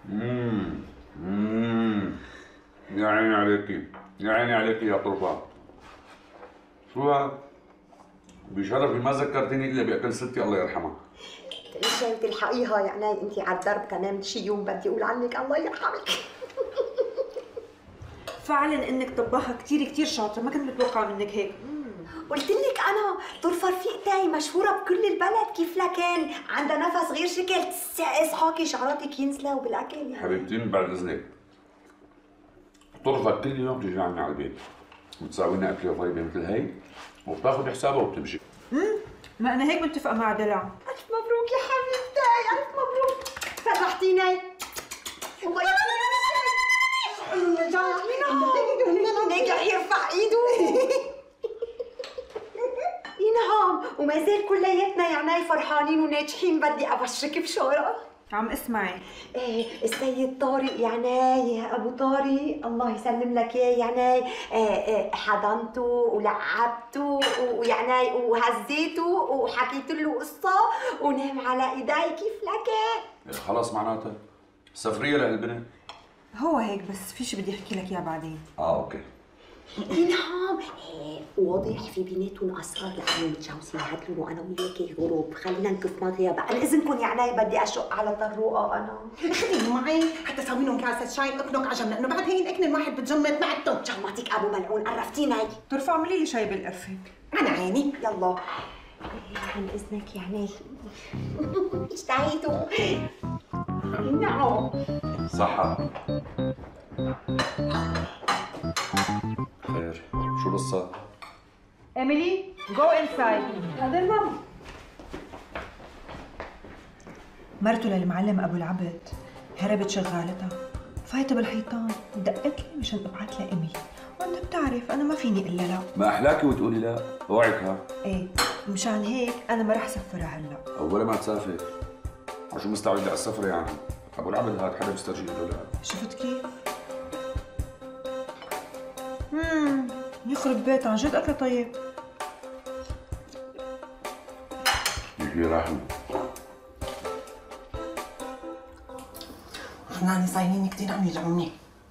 امم يا عيني عليكي، يا عيني عليكي يا طرفة. شو هاد؟ بشرفي ما ذكرتني الا باكل ستي الله يرحمها. مشان تلحقيها يعني انت على الدرب كمان شي يوم بدي اقول عنك الله يرحمك. فعلا انك طباخه كثير كثير شاطره، ما كنت متوقعه منك هيك. قلت لك انا طرفه رفيقتي مشهوره بكل البلد، كيف لكان عندها نفس غير شكل، اصحاكي شعراتك ينزلوا بالاكل يعني. حبيبتي من بعد اذنك، طرفة كل يوم تيجي عندنا على البيت وتساوي لنا اكله طيبه مثل هي وبتاخذ حسابها وبتمشي. ما انا هيك متفقه مع دلع. الف مبروك يا حبيبتي، الف مبروك، فرحتيني. الله يسلمك. ناجح يرفع ايده. ينعم، وما زال كلياتنا يعني فرحانين وناجحين. بدي ابشرك بشاره. عم اسمعي. ايه السيد طارق يعني ابو طارق الله يسلم لك اياه يعني حضنته ولعبته ويعني وهزيته وحكيت له قصه ونام على ايدي كيف لك. خلص معناتها سفريه لهالبنت. هو هيك بس في شي بدي احكي لك اياه بعدين. اوكي. نعم واضح في بيناتهم اسرار لانه متجوزين هدلون وانا وياكي غروب. خلينا نكف ما غياب. عن اذنكم يعني بدي اشق على طروقه انا. خليني معي حتى اسوي لهم كاسه شاي اكنك عجم، لانه بعد هي الاكل الواحد بتجمد معدته. جمعتك ابو ملعون قرفتيني. ترفع اعملي لي شاي بالقرفه. على عيني. يلا عن اذنك يعني اشتهيتوا. نعم صحة. خير، شو القصة؟ ايميلي جو انسايد. هذا الماما. مرته للمعلم ابو العبد هربت شغالتها، فايته بالحيطان، دقت لي مشان ابعث لها ايميلي، وانت بتعرف انا ما فيني الا لا. ما احلاكي وتقولي لا، اوعك ها. ايه مشان هيك انا ما رح سفرها هلا. أولا ما تسافر، شو مستعجل على السفر يعني؟ أبو العبد هاد حدا بيسترجي له لا. شفت كيف؟ يخرب بيت عن جد أكله طيب. يجي رحمة. حناني صايرين كثير عم يلعوني.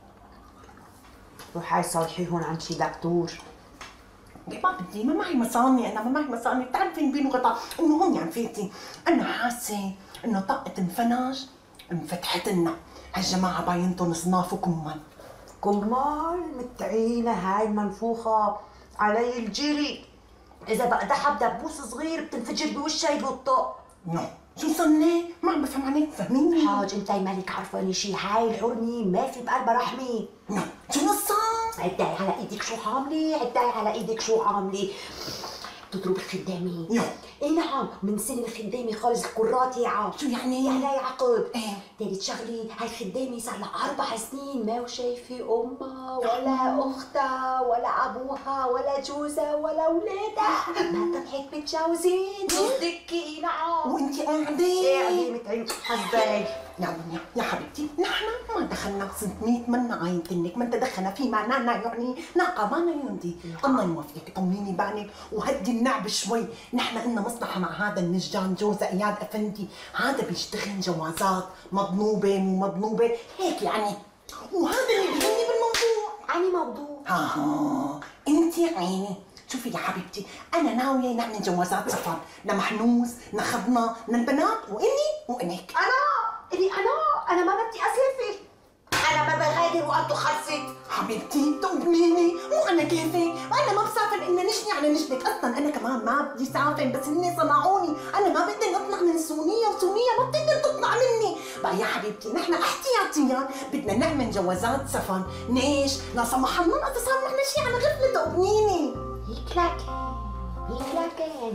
روحي صلحيهم عن شي دكتور. ما بدي، ما معي مصاني، انا ما معي مصاني، بتعرفين بين غطاء. المهم يعني فيتي انا حاسه انه طاقه انفنج انفتحت لنا. هالجماعه باينتهم صناف وكمال. كمال متعينة هاي منفوخة علي الجري. إذا بقدحها بدبوس صغير بتنفجر بوشها بالطق. نو شو صرنا؟ ما عم بفهم عليك، فهميني. حاج انتي مالك عرفاني شي، هاي الحرمة ما في بقلبها رحمة. نو شو نصها؟ عداي على ايدك شو عاملة، عداي على ايدك شو عاملة. تضرب الخدامة. يو اي نعم من سن الخدامة خالص الكرات يعا. شو يعني؟ يعني عقد. ايه تالت شغلة هاي الخدامة صار لها 4 سنين ما شايفة أمها ولا أختها ولا أبوها ولا جوزها ولا أولادها. ما طلعت متجوزين تصدقي. نعم وانتي قاعدة؟ قاعدة متعينة حزاي. يا حبيبتي نحن ما دخلنا سنتميت منا عاينتنك، ما انت دخلنا في معنانا يعني ناقة ما يندي. الله يوفقك، طمنيني بالك وهدي النعب شوي. نحن إلنا مصلحة مع هذا النجان جوز اياد افندي، هذا بيشتغل جوازات مضنوبة مو مضنوبة هيك يعني، وهذا اللي بيهمني بالموضوع. عني موضوع. انتي عيني. شوفي يا حبيبتي انا ناويه نعمل جوازات سفر لمحنوس لخضنا للبنات وإلك. أنا ما بدي أسافر. أنا ما بغادر وقته خلصت. حبيبتي تقبليني، مو أنا كيفك، وأنا ما بسافر إلا نشني على نجلك، أصلاً أنا كمان ما بدي سافر بس هن صنعوني، أنا ما بدي نطلع من سوريا وسوريا ما بتقدر تطلع مني، بقى يا حبيبتي نحن احتياطياً بدنا نعمل جوازات سفر، ليش؟ لا سمح الله إذا صار معنا شيء على غفلة تقبليني. هيك لكن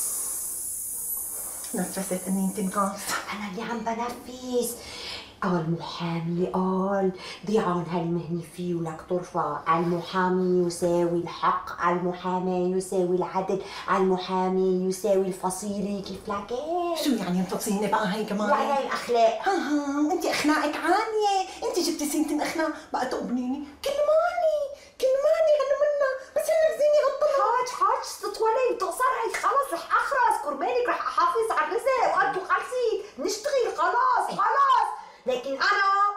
نفست إني تنقاص. أنا اللي عم بنفس. المحامي قال ضيعان هالمهنة فيه ولك ترفع. المحامي يساوي الحق، المحامي يساوي العدل، المحامي يساوي الفصيلة. كيف لك؟ شو يعني الفصيلة بقى هي كمان؟ يعني الأخلاق. انت أخلاقك عالية، انت جبتي سنة الأخلاق بقى تقبليني. كلماني هلا منا بس هلا بزيني هالطلع. حاج تطولي وتقصر هي خلص رح أخرس كرمالك، رح أحافظ على الرزق وقته خلصي نشتغل خلاص. لكن أنا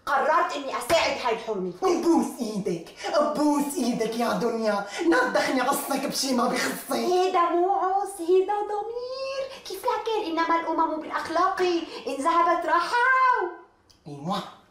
قررت اني اساعد هاي الحرمه. بوس ايدك بوس ايدك يا دنيا، لا تدخني عصنك بشي ما بخصك. هيدا مو عص، هيدا ضمير. كيف لكن؟ انما الامم بالاخلاق ان ذهبت راحوا. ايوه